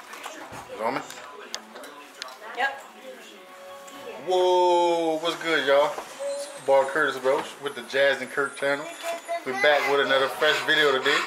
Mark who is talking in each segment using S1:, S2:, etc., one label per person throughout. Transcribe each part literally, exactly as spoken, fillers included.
S1: On me?
S2: Yep.
S1: Whoa, what's good, y'all? Bar Curtis Roach with the Jazz and Kirk channel. We're back with another fresh video today.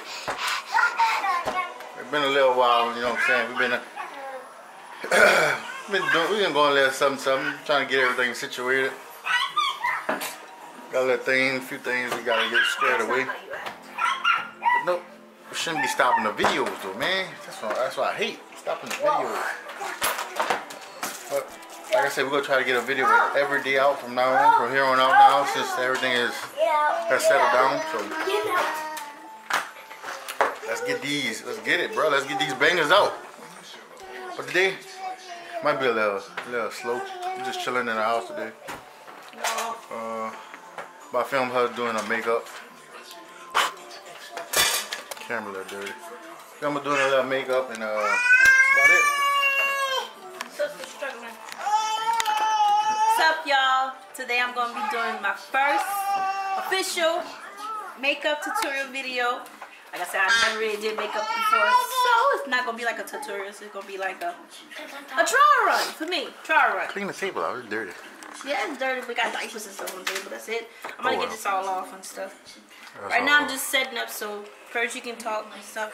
S1: It's been a little while, you know what I'm saying? We've been, uh, been doing, we've been going a little something, something, trying to get everything situated. Got a little thing, a few things we gotta get squared away. But nope, we shouldn't be stopping the videos though, man. That's what, that's what I hate, stopping the videos. But like I said, we're gonna try to get a video every day out from now on, from here on out now, since everything is has settled down. So let's get these, let's get it, bro. Let's get these bangers out. But today might be a little, a little slow. I'm just chilling in the house today. Uh, my film her doing her makeup. Camera a little dirty. I'm doing a little makeup and uh, that's about it.
S2: What's up, y'all? Today I'm going to be doing my first official makeup tutorial video. Like I said, I never really did makeup before, so it's not going to be like a tutorial. It's going to be like a a trial run for me. Trial run.
S1: Clean the table out. It's dirty.
S2: Yeah, it's dirty. We got diapers and stuff on the table. That's it. I'm going to
S1: oh,
S2: get
S1: well.
S2: this all off and stuff.
S1: That's
S2: right now
S1: all.
S2: I'm just setting up so first you can talk and stuff.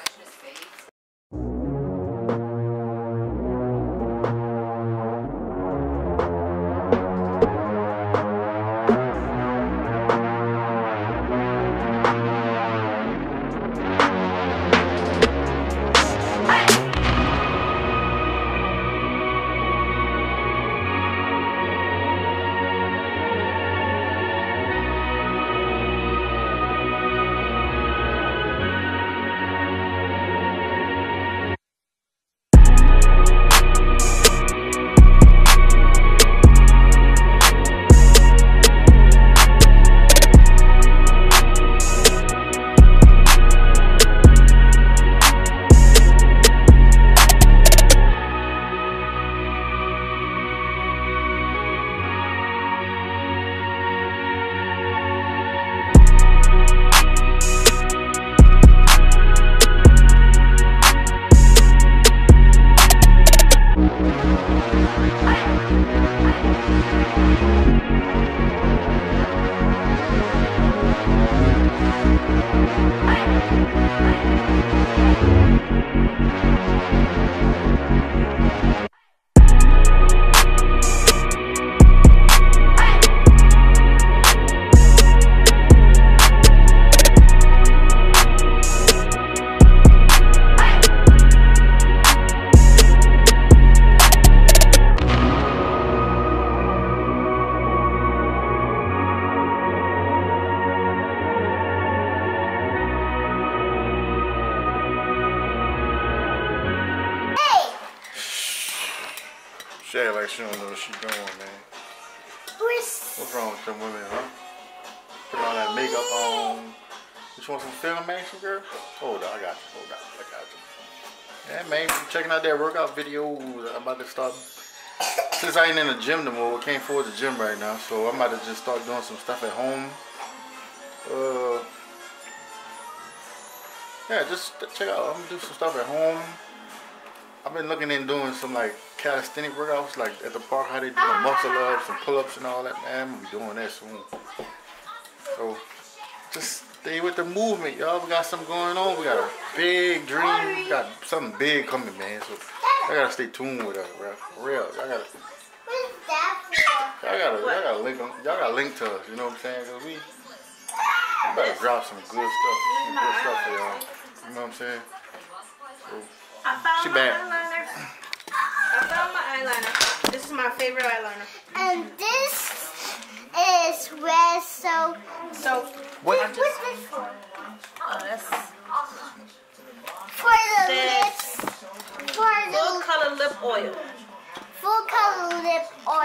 S1: She act like she don't know what she's doing, man. What's wrong with them women, huh? Put all that makeup on. You want some film action, girl? Hold on, I got you. Hold on, I got you. Yeah, man, checking out that workout video. I'm about to start. Since I ain't in the gym no more, I can't afford the gym right now, so I'm about to just start doing some stuff at home. Uh, yeah, just check out. I'm gonna do some stuff at home. I've been looking into doing some like calisthenic workouts, like at the park, how they do the muscle ups and pull ups and all that. Man, I'm gonna be doing that soon. So just stay with the movement, y'all. We got something going on. We got a big dream. We got something big coming, man. So I gotta stay tuned with us, bro. For real, y'all gotta. Y'all gotta, y'all gotta link, y'all gotta link to us. You know what I'm saying? Cause we, we better drop some good stuff, some good stuff for y'all. You know what I'm saying? So,
S2: I found
S1: she
S2: my
S1: bad.
S2: eyeliner. I found my eyeliner. This is my favorite eyeliner.
S3: And this is red, so...
S2: So,
S1: what?
S3: What's this for?
S2: oh, that's
S3: For the
S2: This.
S3: lips. For
S2: full
S3: the
S2: color lip oil.
S3: full color lip oil.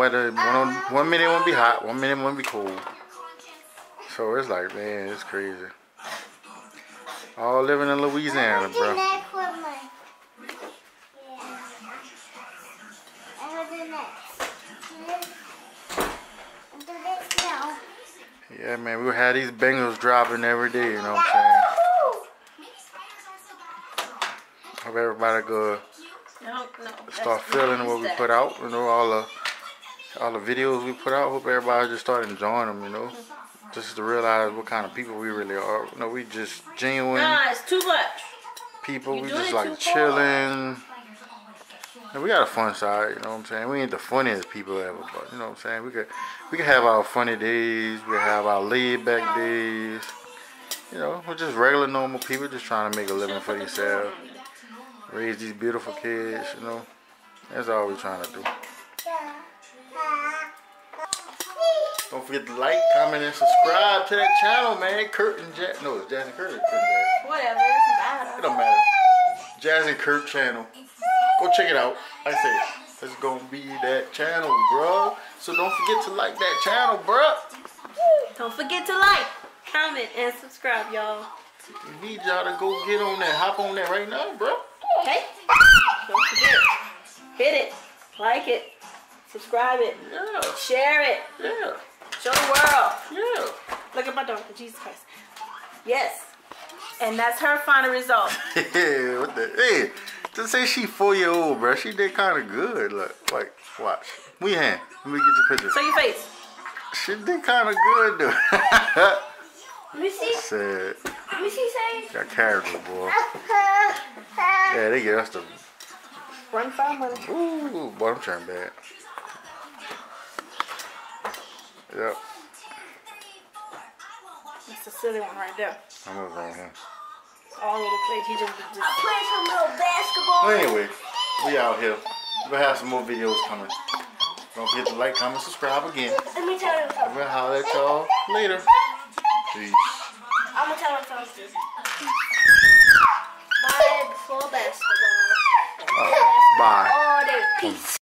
S1: weather. One, one minute it won't be hot, one minute it won't be cold. So it's like, man, it's crazy. All living in Louisiana, bro. Yeah, man, we had these bangles dropping every day, you know what I'm saying? Hope everybody good.
S2: No, no,
S1: Start feeling what we put out, you know, all the all the videos we put out. Hope everybody just start enjoying them, you know. Just to realize what kind of people we really are. You know, we just genuine.
S2: Nah, it's too much.
S1: People,
S2: You're
S1: we
S2: doing
S1: just
S2: it
S1: like
S2: too
S1: chilling. And we got a fun side, you know what I'm saying? We ain't the funniest people ever, but you know what I'm saying? We could we could have our funny days, we could have our laid back days. You know, we're just regular normal people just trying to make a living for themselves. Raise these beautiful kids, you know. That's all we're trying to do. Don't forget to like, comment, and subscribe to that channel, man. Kurt and Jazz. No, it's Jazz and Kurt. Or Kurt and Jazz.
S2: Whatever, it doesn't matter.
S1: It don't matter. Jazz and Kurt channel. Go check it out. Like I say, it's gonna be that channel, bro. So don't forget to like that channel, bro.
S2: Don't forget to like, comment, and subscribe, y'all.
S1: We need y'all to go get on that. Hop on that right now, bro.
S2: Okay? Don't forget. Hit it. Like it. Subscribe it.
S1: Yeah.
S2: Share it.
S1: Yeah.
S2: Show the world.
S1: Yeah.
S2: Look at my daughter, Jesus Christ. Yes. And that's her final result.
S1: Yeah, what the? Hey, just say she four year old, bro. She did kind of good. Look, like, watch. Move your hand. Let me get your picture.
S2: Show your face.
S1: She did kind of good, dude.
S3: Let me see.
S1: Sad.
S3: Let me see, say.
S1: Got character, boy. Yeah, they get us the.
S2: Run for money.
S1: Ooh, boy, I'm trying bad. Yep.
S2: That's the silly one right there.
S1: I'm over on him.
S2: All over the place. He just, just
S3: I play some little basketball.
S1: Well, anyway, we out here. We'll have some more videos coming. Don't forget to like, comment, subscribe again.
S3: Let me tell you something.
S1: We'll holler at y'all later. Peace.
S3: I'm gonna tell you something. Bye before basketball.
S1: Oh, bye.
S3: All day. Peace.